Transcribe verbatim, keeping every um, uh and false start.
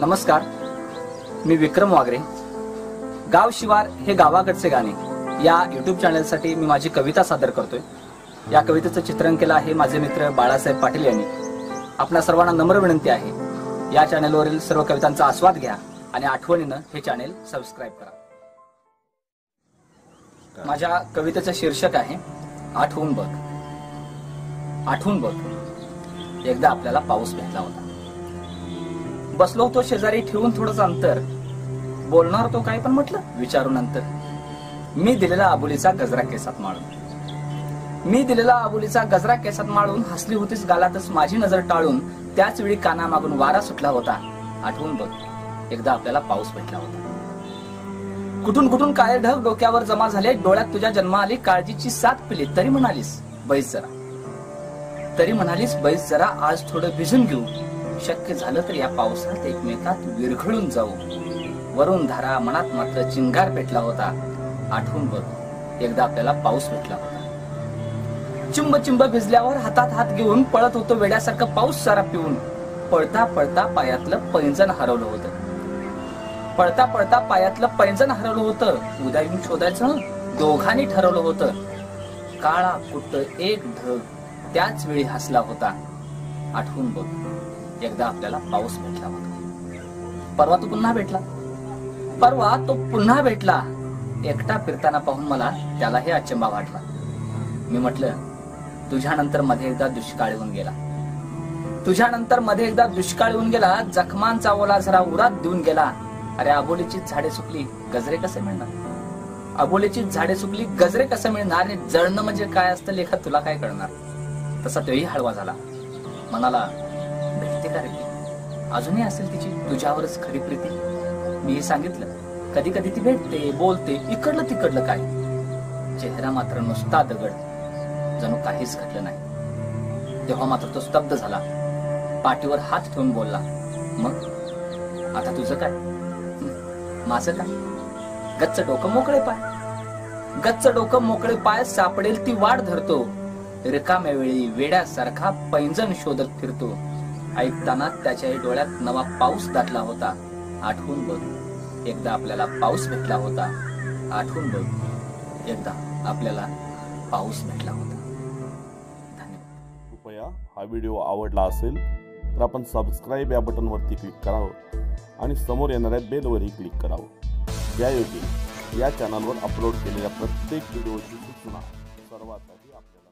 नमस्कार, मी विक्रम वागरे. गाव शिवार हे गावाकडचे गाणे या यूट्यूब चॅनलसाठी मी माझी कविता सादर करतोय. या कवितेचं चित्रण केलं आहे माझे मित्र बाळासाहेब पाटील यांनी. आपल्या सर्वांना नम्र विनंती आहे, या चॅनलवरील सर्व कवितांचा आस्वाद घ्या आणि आठवणीनं हे चॅनल सबस्क्राईब करा. माझ्या कवितेचं शीर्षक आहे आठवून बघ. आठवून बघ, एकदा आपल्याला पाऊस भेटला होता. बसलो होतो शेजारी ठेवून थोडंच अंतर, बोलणार तो काय पण म्हटलं विचारून नंतर. मी दिलेला आबोलीचा गजरा केसात माळून, मी दिलेला आबोलीचा गजरा केसात माळून हसली होतीस गालातच माझी नजर टाळून. त्याच वेळी काना मागून वारा सुटला होता. आठवून बघ, एकदा आपल्याला पाऊस भेटला होता. कुठून कुठून काळे ढग डोक्यावर जमा झाले, डोळ्यात तुझ्या जन्मा आली, काळजीची साथ पिली तरी म्हणालीस बैस जरा, तरी म्हणालीस बैस जरा, आज थोडं भिजून घेऊ. शक्य झालं तर या पावसात एकमेकात विरघळून जाऊ. वरून धारा मनात मात्र चिंगार पेटला होता. आठवून बघ, एकदा आपल्याला पाऊस भेटला होता. चिंब चिंब भिजल्यावर हातात हात घेऊन पळत होतो वेड्यासारखं पाऊस सारा पिऊन. पळता पळता पायातलं पैंजण हरवलं होतं, पळता पळता पायातलं पैंजण हरवलं होतं. उद्या येऊन शोधायचं दोघांनी ठरवलं होतं. काळा कुट्ट एक ढग त्याच वेळी हसला होता. आठवून बघ, एकदा आपल्याला पाऊस भेटला होता. परवा तो पुन्हा भेटला, परवा तो पुन्हा भेटला. एकटा फिरताना पाहून मला त्यालाही अचंबा वाटला. मी म्हटलं, तुझ्यानंतर मध्ये एकदा दुष्काळ येऊन गेला, तुझ्यानंतर मध्ये एकदा दुष्काळ येऊन गेला. जखमांचा ओला जरा उरात देऊन गेला. अरे आबोलीची झाडे सुकली, गजरे कसे मिळणार? आबोलीची झाडे सुकली, गजरे कसे मिळणार? आणि जळणं म्हणजे काय असतं लेखा, तुला काय कळणार? तसा तोही हळवा झाला. म्हणाला, भेटते का रे ती? अजूनही असेल तिची तुझ्यावरच खरी प्रीती. मी सांगितलं, कधी कधी ती भेटते, बोलते, इकडलं तिकडलं काय. चेहरा मात्र नुसता दगड, जणू काहीच घडलं नाही. तेव्हा मात्र तो स्तब्ध झाला. पाठीवर हात ठेवून बोलला, मग आता तुझं काय? माझं काय? गच्च डोकं मोकळे पाय, गच्च डोकं मोकळे पाय, सापडेल ती वाट धरतो. रिकाम्या वेळी वेड्यासारखा पैंजण शोधत फिरतो. ऐकताना त्याच्या डोळ्यात नवा पाऊस दाटला होता. आठवून बघ, एकदा आपल्याला पाऊस भेटला होता. आठवून बघ, एकदा आपल्याला पाऊस भेटला होता. धन्यवाद. कृपया हा व्हिडिओ आवडला असेल तर आपण सबस्क्राईब या बटनवरती क्लिक करावं आणि समोर येणाऱ्या बेलवरही क्लिक करावं. त्यायोगे या चॅनलवर अपलोड केलेल्या प्रत्येक व्हिडिओची सूचना सर्वात आधी आपल्याला